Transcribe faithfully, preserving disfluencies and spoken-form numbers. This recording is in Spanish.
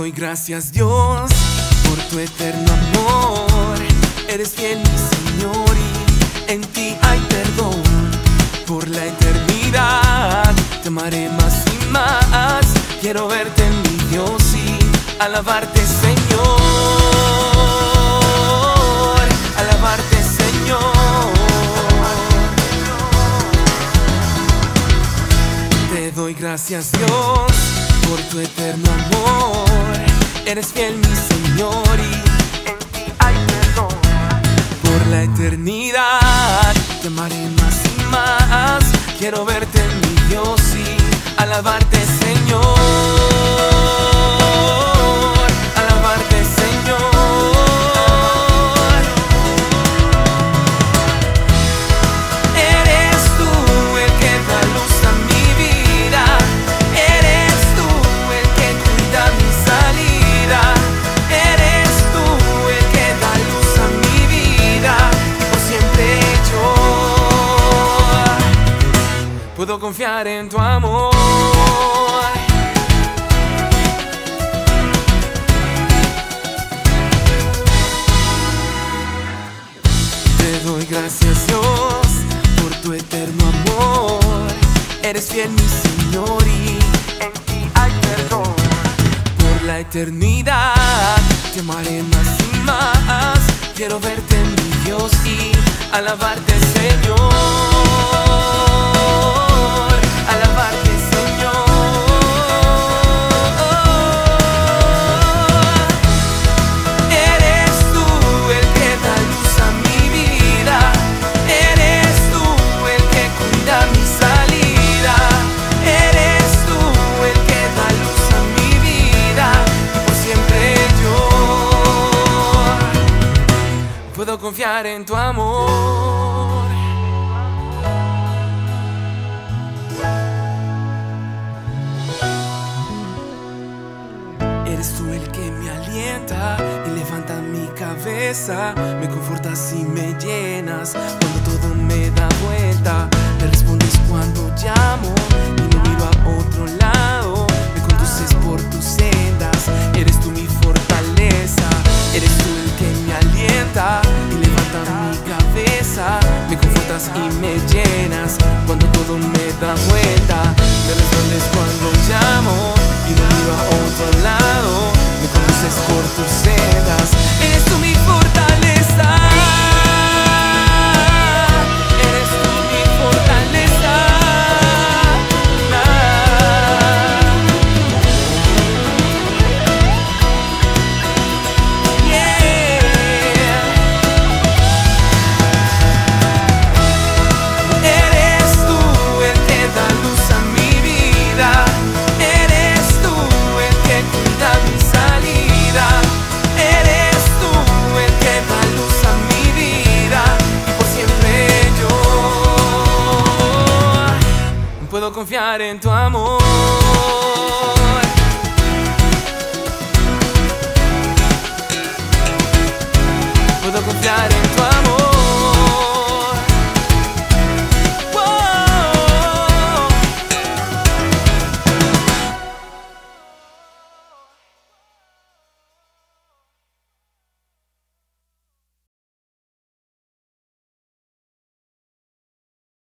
doy gracias, Dios, por tu eterno amor. Eres fiel, mi Señor, y en ti hay perdón. Por la eternidad te amaré más y más. Quiero verte, mi Dios, y alabarte, Señor. Alabarte, Señor. Te doy gracias, Dios, por tu eterno amor. Eres fiel, mi Señor, y en ti hay perdón. Por la eternidad te amaré más y más. Quiero verte, mi Dios, y alabarte, Señor. Alabarte, Señor. Eres tú el que da luz a mi vida. Eres tú el que cuida mi salida. Eres tú el que da luz a mi vida. Y por siempre yo puedo confiar en tu amor. Te doy gracias, Dios, por tu eterno amor. Eres fiel, mi Señor, y en ti hay perdón. Por la eternidad te amaré más y más. Quiero verte, mi Dios, y alabarte, Señor. Alabarte, Señor. Eres tú el que da luz a mi vida. Eres tú el que cuida mi salida. Eres tú el que da luz a mi vida. Y por siempre yo puedo confiar en tu amor. Eres tú el que me alienta y levanta mi cabeza. Me confortas y me llenas cuando todo me da vuelta. Me respondes cuando llamo y no miro a otro lado. Me conduces por tus sendas. Eres tú mi fortaleza. Eres tú el que me alienta y levanta mi cabeza. Me confortas y me llenas cuando todo me da vuelta. Me respondes cuando llamo y no miro a otro lado. Me conduces por tus sendas. Eres tú mi fortaleza. Eres tú mi fortaleza. Yeah. Eres tú el que da luz a mi vida. Eres tú el que cuida mi salida. Eres tú el que da luz a mi vida. Y por siempre yo puedo confiar en tu amor.